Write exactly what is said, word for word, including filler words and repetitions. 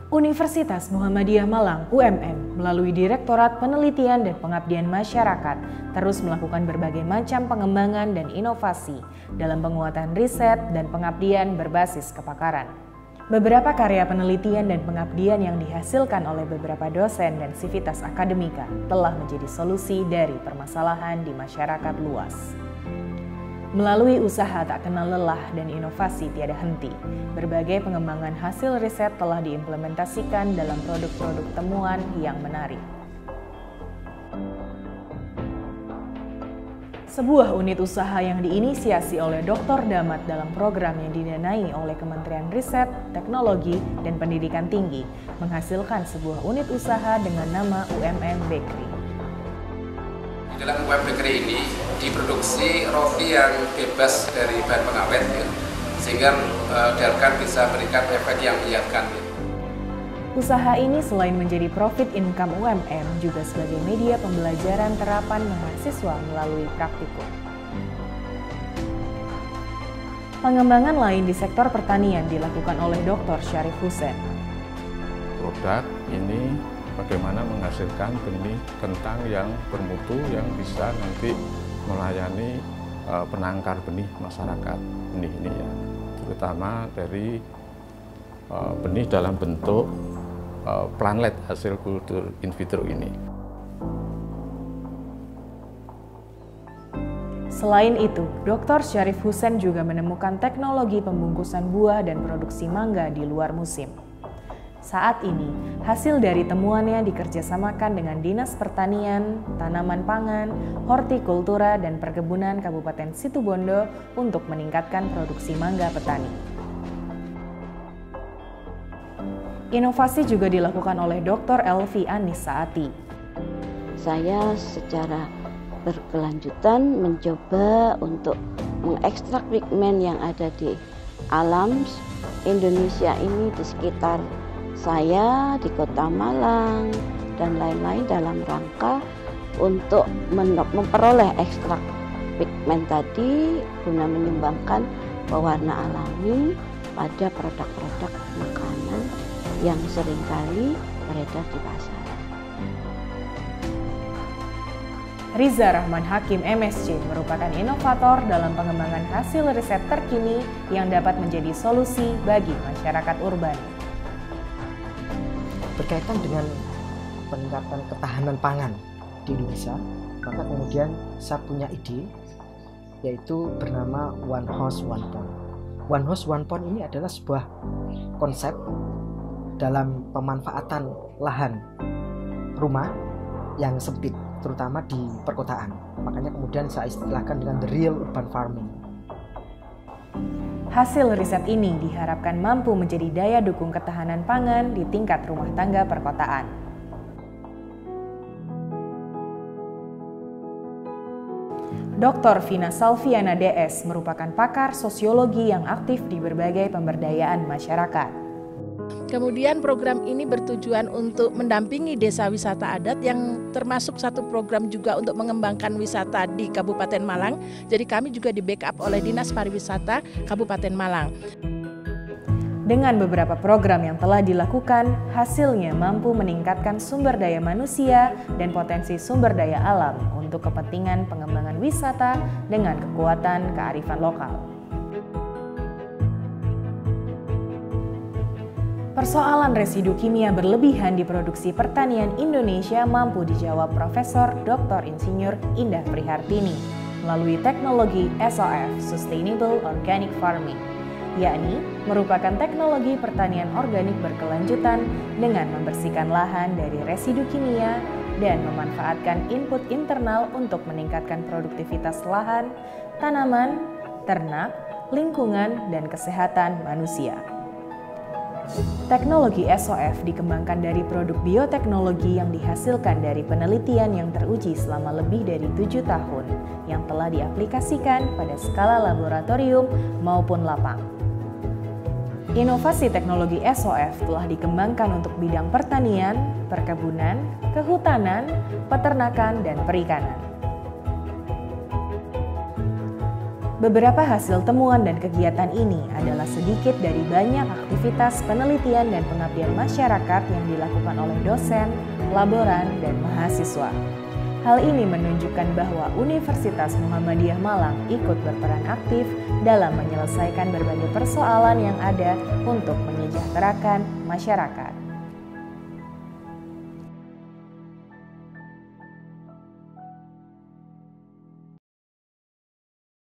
Universitas Muhammadiyah Malang U M M melalui Direktorat Penelitian dan Pengabdian Masyarakat terus melakukan berbagai macam pengembangan dan inovasi dalam penguatan riset dan pengabdian berbasis kepakaran. Beberapa karya penelitian dan pengabdian yang dihasilkan oleh beberapa dosen dan sivitas akademika telah menjadi solusi dari permasalahan di masyarakat luas. Melalui usaha tak kenal lelah dan inovasi tiada henti, berbagai pengembangan hasil riset telah diimplementasikan dalam produk-produk temuan yang menarik. Sebuah unit usaha yang diinisiasi oleh Doktor Damat dalam program yang didanai oleh Kementerian Riset, Teknologi, dan Pendidikan Tinggi menghasilkan sebuah unit usaha dengan nama U M M Bakery. Di dalam U M M Bakery ini diproduksi roti yang bebas dari bahan pengawet, ya, sehingga uh, diharapkan bisa berikan efek yang menyehatkan. Ya. Usaha ini selain menjadi profit income U M M juga sebagai media pembelajaran terapan mahasiswa melalui praktikum. Pengembangan lain di sektor pertanian dilakukan oleh Doktor Syarif Hussein. Produk ini bagaimana menghasilkan benih kentang yang bermutu yang bisa nanti melayani uh, penangkar benih masyarakat benih ini ya, terutama dari uh, benih dalam bentuk uh, planlet hasil kultur in vitro ini. Selain itu, Doktor Syarif Hussein juga menemukan teknologi pembungkusan buah dan produksi mangga di luar musim. Saat ini, hasil dari temuannya dikerjasamakan dengan Dinas Pertanian, Tanaman Pangan, Hortikultura, dan Perkebunan Kabupaten Situbondo untuk meningkatkan produksi mangga petani. Inovasi juga dilakukan oleh Doktor Elvi Anissaati. Saya secara berkelanjutan mencoba untuk mengekstrak pigmen yang ada di alam Indonesia ini di sekitar saya, di Kota Malang, dan lain-lain dalam rangka untuk memperoleh ekstrak pigmen tadi guna menyumbangkan pewarna alami pada produk-produk makanan yang seringkali beredar di pasaran. Riza Rahman Hakim M S C merupakan inovator dalam pengembangan hasil riset terkini yang dapat menjadi solusi bagi masyarakat urban. Berkaitan dengan peningkatan ketahanan pangan di Indonesia, maka kemudian saya punya ide yaitu bernama One House One Pond. One House One Pond ini adalah sebuah konsep dalam pemanfaatan lahan rumah yang sempit, terutama di perkotaan. Makanya kemudian saya istilahkan dengan the real urban farming. Hasil riset ini diharapkan mampu menjadi daya dukung ketahanan pangan di tingkat rumah tangga perkotaan. Doktor Vina Salviana D S merupakan pakar sosiologi yang aktif di berbagai pemberdayaan masyarakat. Kemudian program ini bertujuan untuk mendampingi desa wisata adat yang termasuk satu program juga untuk mengembangkan wisata di Kabupaten Malang. Jadi kami juga di backup oleh Dinas Pariwisata Kabupaten Malang. Dengan beberapa program yang telah dilakukan, hasilnya mampu meningkatkan sumber daya manusia dan potensi sumber daya alam untuk kepentingan pengembangan wisata dengan kekuatan kearifan lokal. Persoalan residu kimia berlebihan di produksi pertanian Indonesia mampu dijawab Profesor Doktor Insinyur Indah Prihartini melalui teknologi S O F (Sustainable Organic Farming), yakni merupakan teknologi pertanian organik berkelanjutan dengan membersihkan lahan dari residu kimia dan memanfaatkan input internal untuk meningkatkan produktivitas lahan, tanaman, ternak, lingkungan, dan kesehatan manusia. Teknologi S O F dikembangkan dari produk bioteknologi yang dihasilkan dari penelitian yang teruji selama lebih dari tujuh tahun yang telah diaplikasikan pada skala laboratorium maupun lapang. Inovasi teknologi S O F telah dikembangkan untuk bidang pertanian, perkebunan, kehutanan, peternakan, dan perikanan. Beberapa hasil temuan dan kegiatan ini adalah sedikit dari banyak aktivitas penelitian dan pengabdian masyarakat yang dilakukan oleh dosen, laboran, dan mahasiswa. Hal ini menunjukkan bahwa Universitas Muhammadiyah Malang ikut berperan aktif dalam menyelesaikan berbagai persoalan yang ada untuk menyejahterakan masyarakat.